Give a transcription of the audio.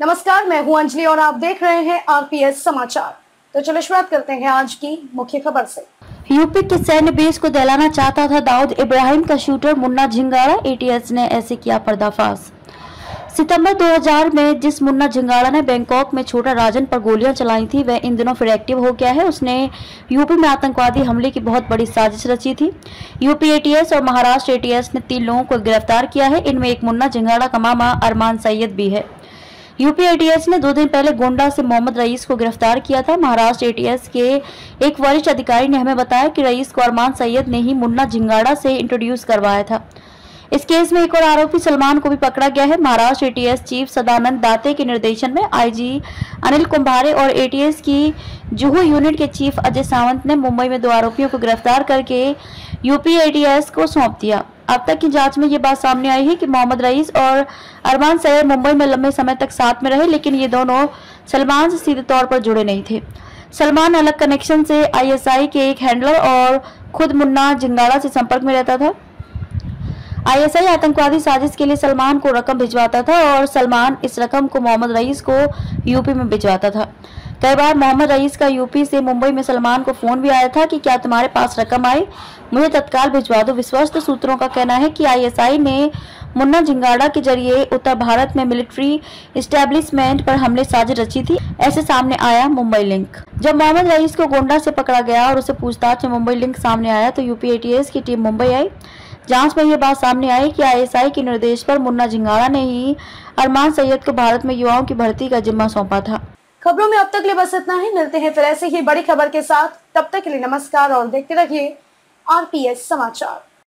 नमस्कार, मैं हूं अंजलि और आप देख रहे हैं आरपीएस समाचार। तो चलिए शुरुआत करते हैं आज की मुख्य खबर से। यूपी के सैन्य बेस को दहलाना चाहता था दाऊद इब्राहिम का शूटर मुन्ना झिंगाड़ा। एटीएस ने ऐसे किया पर्दाफाश। सितंबर 2000 में जिस मुन्ना झिंगाड़ा ने बैंकॉक में छोटा राजन पर गोलियां चलाई थी, वह इन दिनों फिर एक्टिव हो गया है। उसने यूपी में आतंकवादी हमले की बहुत बड़ी साजिश रची थी। यूपी एटीएस और महाराष्ट्र एटीएस ने 3 लोगों को गिरफ्तार किया है। इनमें एक मुन्ना झिंगाड़ा का मामा अरमान सैयद भी है। यूपी एटीएस ने 2 दिन पहले गोंडा से मोहम्मद रईस को गिरफ्तार किया था। महाराष्ट्र एटीएस के एक वरिष्ठ अधिकारी ने हमें बताया कि रईस को अरमान सैयद ने ही मुन्ना झिंगाड़ा से इंट्रोड्यूस करवाया था। इस केस में एक और आरोपी सलमान को भी पकड़ा गया है। महाराष्ट्र एटीएस चीफ सदानंद दाते के निर्देशन में आईजी अनिल कुंभारे और एटीएस की जुहू यूनिट के चीफ अजय सावंत ने मुंबई में 2 आरोपियों को गिरफ्तार करके यूपी एटीएस को सौंप दिया। अब तक की जांच में ये बात सामने आई है कि मोहम्मद रईस और अरमान सैयद मुंबई में लंबे समय तक साथ में रहे, लेकिन ये दोनों सलमान से सीधे तौर पर जुड़े नहीं थे। सलमान अलग कनेक्शन से आईएसआई के एक हैंडलर और खुद मुन्ना झिंगाड़ा से संपर्क में रहता था। आईएसआई आतंकवादी साजिश के लिए सलमान को रकम भिजवाता था और सलमान इस रकम को मोहम्मद रईस को यूपी में भिजवाता था। कई बार मोहम्मद रईस का यूपी से मुंबई में सलमान को फोन भी आया था कि क्या तुम्हारे पास रकम आई, मुझे तत्काल भिजवा दो। विश्वस्त सूत्रों का कहना है कि आईएसआई ने मुन्ना झिंगाड़ा के जरिए उत्तर भारत में मिलिट्री इस्टेब्लिशमेंट पर हमले साजिश रची थी। ऐसे सामने आया मुंबई लिंक। जब मोहम्मद रईस को गोंडा से पकड़ा गया और उसे पूछताछ में मुंबई लिंक सामने आया तो यूपी एटीएस की टीम मुंबई आई। जांच में यह बात सामने आई कि आईएसआई के निर्देश पर मुन्ना झिंगाड़ा ने ही अरमान सैयद को भारत में युवाओं की भर्ती का जिम्मा सौंपा था। खबरों में अब तक के लिए बस इतना ही। मिलते हैं फिर ऐसे ही बड़ी खबर के साथ। तब तक के लिए नमस्कार और देखते रहिए आरपीएस समाचार।